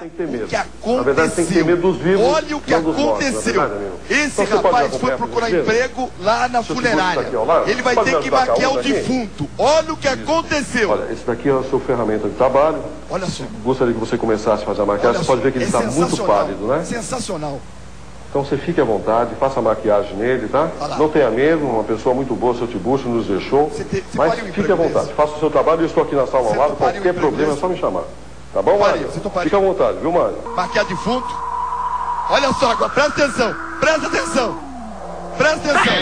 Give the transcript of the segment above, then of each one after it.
tem que ter medo. O que aconteceu. Na verdade, tem que ter medo dos vivos. Olha o que aconteceu. Esse rapaz foi procurar emprego lá na funerária. Ele vai ter que maquiar o defunto. Olha o que aconteceu. Olha, esse daqui é a sua ferramenta de trabalho. Olha só. Gostaria que você começasse a fazer a maquiagem. Você pode ver que ele está muito pálido, né? Sensacional. Então você fique à vontade, faça a maquiagem nele, tá? Não tenha medo, uma pessoa muito boa, seu Tiburcio, nos deixou. Mas fique à vontade, faça o seu trabalho, eu estou aqui na sala ao lado, qualquer problema é só me chamar. Tá bom, Mário? Fique à vontade, viu, Mário? Maquiar defunto. Olha só agora, presta atenção, presta atenção. Presta atenção.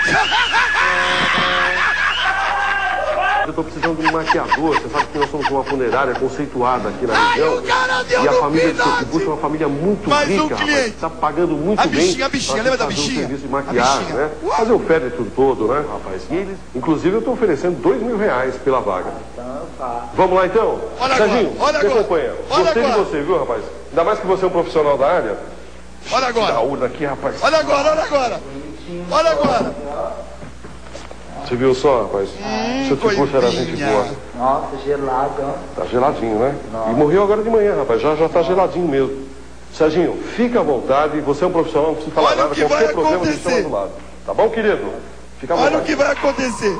Eu estou precisando de um maquiador. Você sabe que nós somos uma funerária conceituada aqui na região. E a família de seu Tiburcio é uma família muito rica, rapaz. Está pagando muito bem. A bichinha, lembra da bichinha? Um serviço de maquiagem, né? Fazer o féretro todo, né, rapaz? E eles, inclusive, eu estou oferecendo R$2.000 pela vaga. Vamos lá, então? Olha Serginho, agora, olha me agora. acompanha. Olha Gostei agora. de você, viu, rapaz? Ainda mais que você é um profissional da área. Olha agora. Da urna aqui, rapaz. Olha agora, olha agora. Olha agora. Você viu só, rapaz? Seu Tiburcio era gente boa. Nossa, gelado, ó. Tá geladinho, né? E morreu agora de manhã, rapaz. Já tá geladinho mesmo. Serginho, fica à vontade. Você é um profissional, não precisa falar Olha nada. o que vai Qualquer problema, a gente acontecer. chama do lado. Tá bom, querido? Fica à vontade. Olha o que vai acontecer.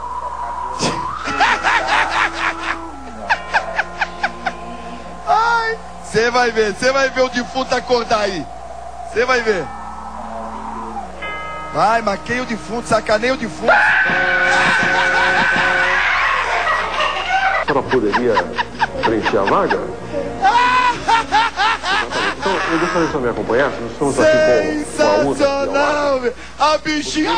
Ai, você vai ver o defunto acordar aí. Você vai ver. Vai, maqueia o defunto, sacaneia o defunto. A senhora poderia preencher a vaga? Então, eu gostaria que a senhora me acompanhasse. Nós estamos aqui com a urna. Sensacional, velho. A bichinha.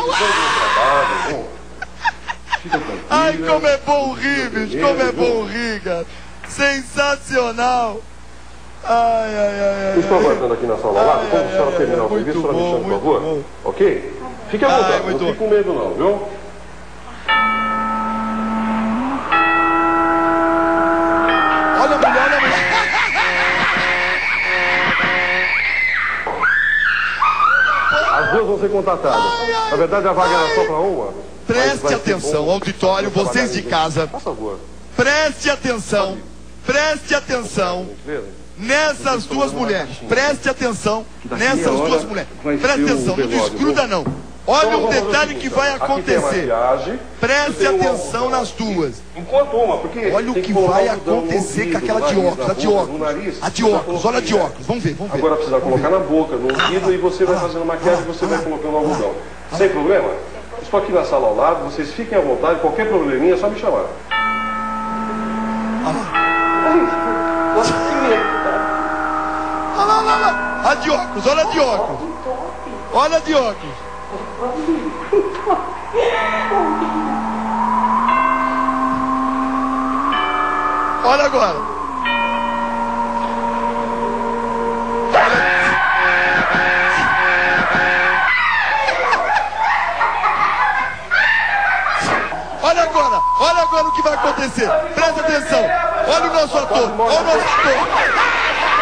Fica tranquilo. Ai, como é bom rir, bicho. Como é bom rir, cara. Sensacional. Ai, ai, ai. Eu estou aguardando aqui na sala lá. Quando a senhora terminar o serviço, a senhora me chama, por favor. Ok? Fique à vontade, não fique com medo não, viu? Olha a mulher, olha a mulher. As duas vão ser contratadas. Na verdade, a vaga era só para uma. Preste atenção, auditório, vocês de casa. Por favor. Preste atenção. Preste atenção nessas duas mulheres. Preste atenção nessas duas mulheres. Preste atenção, não desgruda não. Olha o detalhe que vai acontecer. Preste atenção nas duas. Enquanto uma, porque olha o que vai acontecer com aquela de óculos, a de óculos. A de óculos, olha a de óculos. Vamos ver, vamos ver. Agora precisa colocar na boca, no ouvido, e você vai fazendo maquiagem e você vai colocando o algodão. Sem problema? Estou aqui na sala ao lado, vocês fiquem à vontade, qualquer probleminha é só me chamar. Olha lá. A de óculos, olha a de óculos. Olha a de óculos. Olha agora. Olha agora o que vai acontecer. Presta atenção. Olha o nosso ator. Olha o nosso ator.